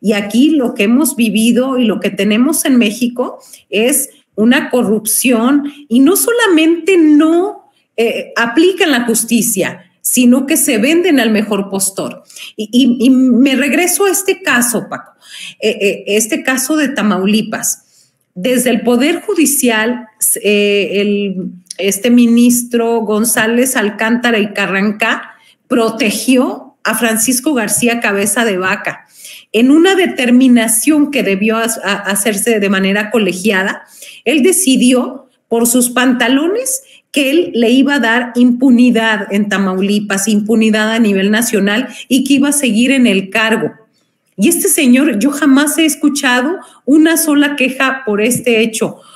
Y aquí lo que hemos vivido y lo que tenemos en México es una corrupción, y no solamente no aplican la justicia, sino que se venden al mejor postor. Y me regreso a este caso, Paco, este caso de Tamaulipas. Desde el Poder Judicial, este ministro González Alcántara y Carrancá protegió a Francisco García Cabeza de Vaca en una determinación que debió hacerse de manera colegiada. Él decidió por sus pantalones que él le iba a dar impunidad en Tamaulipas, impunidad a nivel nacional, y que iba a seguir en el cargo. Y este señor, yo jamás he escuchado una sola queja por este hecho.